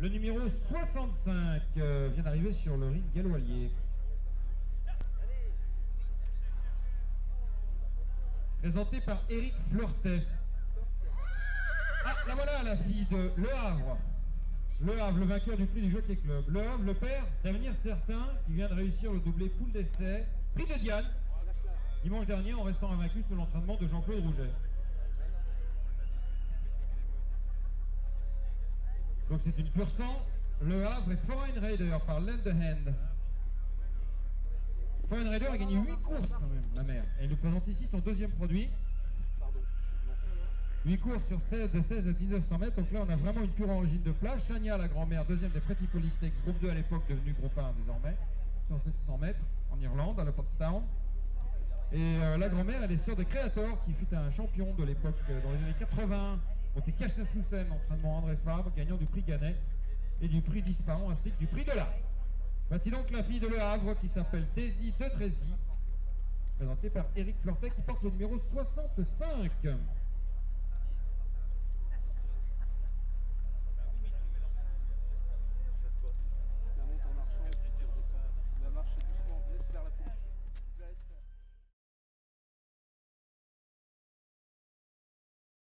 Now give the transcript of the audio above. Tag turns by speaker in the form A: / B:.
A: Le numéro 65 vient d'arriver sur le ring gallois-lié. Présenté par Éric Fleurtet. Ah, la voilà, la fille de Le Havre. Le Havre, le vainqueur du prix du Jockey Club. Le Havre, le père d'avenir certain, qui vient de réussir le doublé poule d'essai. Prix de Diane, dimanche dernier, en restant invaincu sous l'entraînement de Jean-Claude Rouget. Donc c'est une pure sang. Le Havre est Foreign Raider par Land the Hand. Foreign Raider a gagné 8 courses quand même, la mère. Et il nous présente ici son deuxième produit. 8 courses sur 16 de 16 à 1900 mètres. Donc là, on a vraiment une pure origine de plage. Shania, la grand-mère, deuxième des Pretty Police Stakes, groupe 2 à l'époque, devenu groupe 1 désormais, sur 1600 mètres en Irlande, à Leopardstown. Et la grand-mère, elle est sœur de Creator, qui fut un champion de l'époque dans les années 80. Donc Cash Rasmussen, entraînement André Fabre, gagnant du prix Gannet et du prix Disparon, ainsi que du prix de l'A. Voici donc la fille de Le Havre qui s'appelle Daisy de Trézy, présentée par Éric Fleurtet, qui porte le numéro 65.